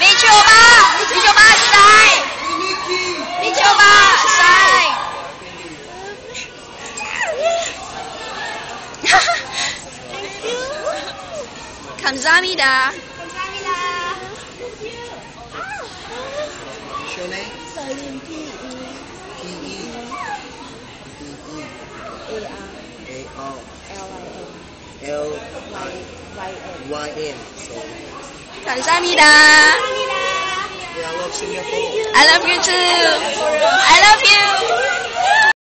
미초바 사인. 미초바 사인. 감사합니다. What's your name? Salim P.E. P.E. A.R. A.R. L.I.N. L.Y.N. 감사합니다. Yeah, I love Singapore. I love you too. I love you.